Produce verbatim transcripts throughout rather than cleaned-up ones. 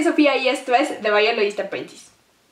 soy Sofía y esto es The Violinist Apprentice.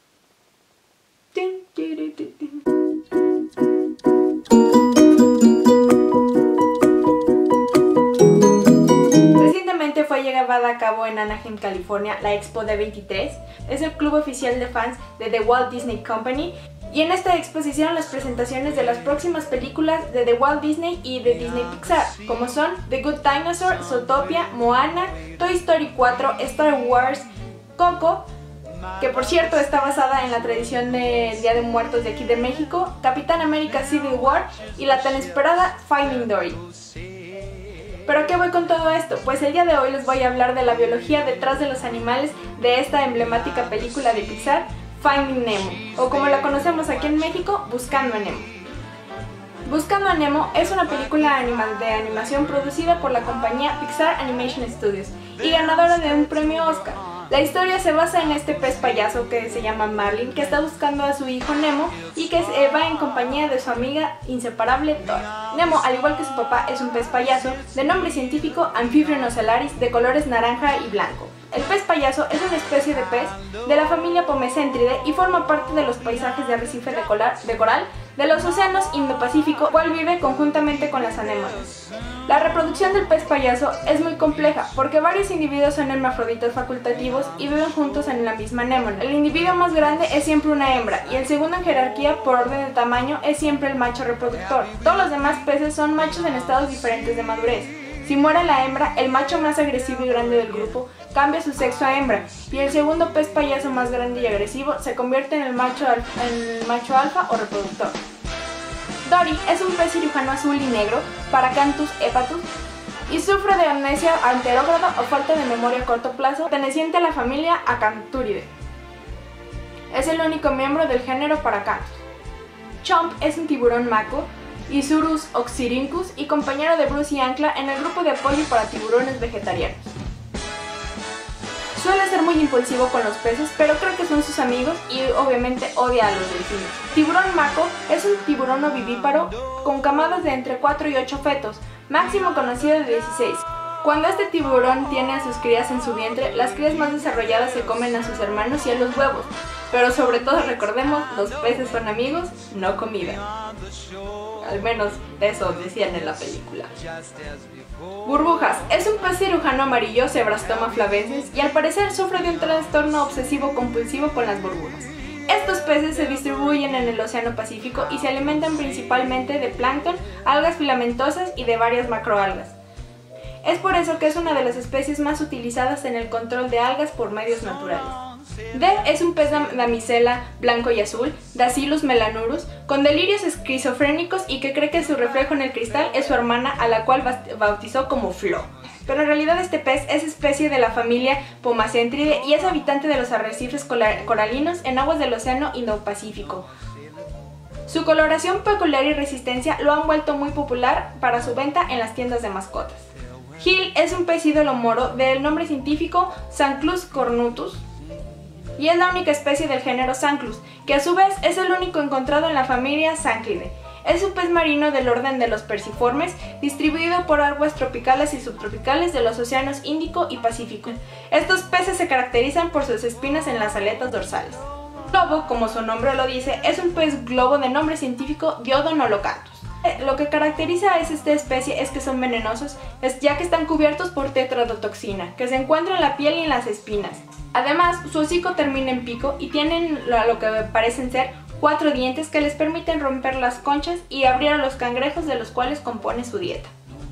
Recientemente fue llevada a cabo en Anaheim, California, la Expo D veintitrés. Es el club oficial de fans de The Walt Disney Company. Y en esta expo se hicieron las presentaciones de las próximas películas de The Walt Disney y de Disney Pixar, como son The Good Dinosaur, Zootopia, Moana, Toy Story cuatro, Star Wars, Coco, que por cierto está basada en la tradición del Día de Muertos de aquí de México, Capitán América Civil War y la tan esperada Finding Dory. ¿Pero a qué voy con todo esto? Pues el día de hoy les voy a hablar de la biología detrás de los animales de esta emblemática película de Pixar, Finding Nemo, o como la conocemos aquí en México, Buscando a Nemo. Buscando a Nemo es una película anima de animación producida por la compañía Pixar Animation Studios y ganadora de un premio Oscar. La historia se basa en este pez payaso que se llama Marlin, que está buscando a su hijo Nemo y que va en compañía de su amiga inseparable Dory. Nemo, al igual que su papá, es un pez payaso de nombre científico Amphibian ocellaris de colores naranja y blanco. El pez payaso es una especie de pez de la familia Pomecentridae y forma parte de los paisajes de arrecife de, de coral de los océanos Indo-Pacífico, cual vive conjuntamente con las anémonas. La reproducción del pez payaso es muy compleja porque varios individuos son hermafroditas facultativos y viven juntos en la misma anémona. El individuo más grande es siempre una hembra y el segundo en jerarquía por orden de tamaño es siempre el macho reproductor. Todos los demás peces son machos en estados diferentes de madurez. Si muere la hembra, el macho más agresivo y grande del grupo cambia su sexo a hembra y el segundo pez payaso más grande y agresivo se convierte en el macho, en el macho alfa o reproductor. Dory es un pez cirujano azul y negro, Paracanthus hepatus, y sufre de amnesia anterógrada o falta de memoria a corto plazo, perteneciente a la familia Acanthuridae. Es el único miembro del género Paracanthus. Chomp es un tiburón maco, Isurus oxyrhynchus, y compañero de Bruce y Ancla en el grupo de apoyo para tiburones vegetarianos. Suele ser muy impulsivo con los peces, pero creo que son sus amigos y obviamente odia a los delfines. Tiburón maco es un tiburón ovivíparo con camadas de entre cuatro y ocho fetos, máximo conocido de dieciséis. Cuando este tiburón tiene a sus crías en su vientre, las crías más desarrolladas se comen a sus hermanos y a los huevos. Pero sobre todo recordemos, los peces son amigos, no comida. Al menos eso decían en la película. Burbujas es un pez cirujano amarillo, Zebrastoma flavensis, y al parecer sufre de un trastorno obsesivo compulsivo con las burbujas. Estos peces se distribuyen en el Océano Pacífico y se alimentan principalmente de plancton, algas filamentosas y de varias macroalgas. Es por eso que es una de las especies más utilizadas en el control de algas por medios naturales. Dev es un pez damisela blanco y azul, Dacilus melanurus, con delirios esquizofrénicos y que cree que su reflejo en el cristal es su hermana, a la cual bautizó como Flo. Pero en realidad este pez es especie de la familia Pomacentridae y es habitante de los arrecifes coralinos en aguas del Océano Indo-Pacífico. Su coloración peculiar y resistencia lo han vuelto muy popular para su venta en las tiendas de mascotas. Hill es un pez ídolo moro del nombre científico Zanclus cornutus y es la única especie del género Zanclus, que a su vez es el único encontrado en la familia Zanclidae. Es un pez marino del orden de los perciformes, distribuido por aguas tropicales y subtropicales de los océanos Índico y Pacífico. Estos peces se caracterizan por sus espinas en las aletas dorsales. Globo, como su nombre lo dice, es un pez globo de nombre científico Diodonolocanthus. Lo que caracteriza a esta especie es que son venenosos, ya que están cubiertos por tetrodotoxina, que se encuentra en la piel y en las espinas. Además, su hocico termina en pico y tienen lo que parecen ser cuatro dientes que les permiten romper las conchas y abrir a los cangrejos de los cuales compone su dieta.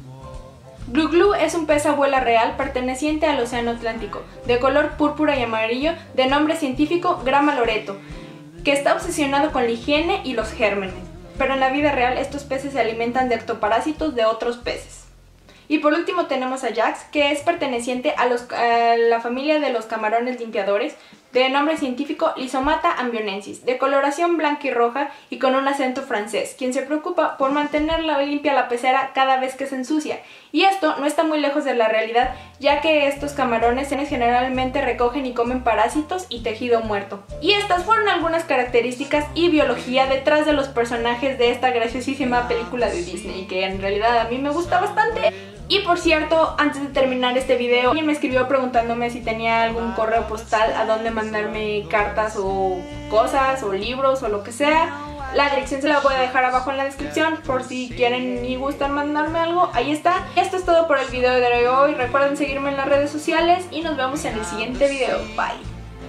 Glu Glu es un pez abuela real perteneciente al Océano Atlántico, de color púrpura y amarillo, de nombre científico Grama loreto, que está obsesionado con la higiene y los gérmenes. Pero en la vida real estos peces se alimentan de ectoparásitos de otros peces. Y por último tenemos a Jax, que es perteneciente a, los, a la familia de los camarones limpiadores, de nombre científico Lysomata ambionensis, de coloración blanca y roja y con un acento francés, quien se preocupa por mantenerla limpia la pecera cada vez que se ensucia. Y esto no está muy lejos de la realidad, ya que estos camarones generalmente recogen y comen parásitos y tejido muerto. Y estas fueron algunas características y biología detrás de los personajes de esta graciosísima película de Disney, que en realidad a mí me gusta bastante. Y por cierto, antes de terminar este video, alguien me escribió preguntándome si tenía algún correo postal a donde mandarme cartas o cosas o libros o lo que sea. La dirección se la voy a dejar abajo en la descripción por si quieren y gustan mandarme algo. Ahí está. Esto es todo por el video de hoy. Recuerden seguirme en las redes sociales y nos vemos en el siguiente video. Bye.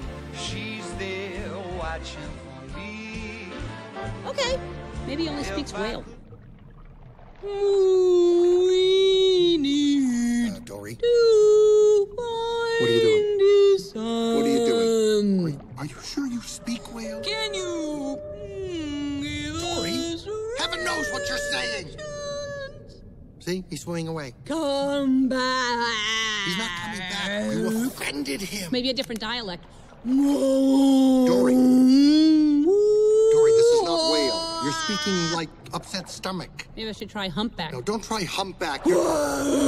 Okay, maybe he only speaks whale. Uh, Dory? What are you doing? What are you doing? Wait, are you sure you speak whale? Can you? Dory? Heaven knows what you're saying! See? He's swimming away. Come back. He's not coming back. You offended him. Maybe a different dialect. Dory. Dory, this is not whale. You're speaking like upset stomach. Maybe I should try humpback. No, don't try humpback. You're...